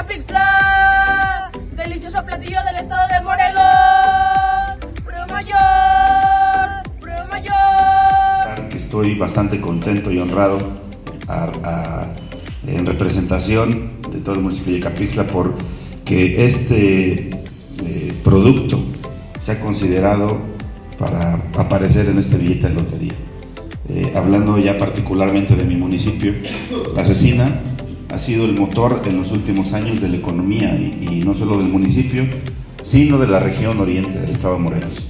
Capixtla, delicioso platillo del estado de Morelos. Prueba mayor, prueba mayor. Estoy bastante contento y honrado en representación de todo el municipio de Capixtla por que este producto se ha considerado para aparecer en este billete de lotería. Hablando ya particularmente de mi municipio, la cecina ha sido el motor en los últimos años de la economía y no solo del municipio, sino de la región oriente del estado de Morelos.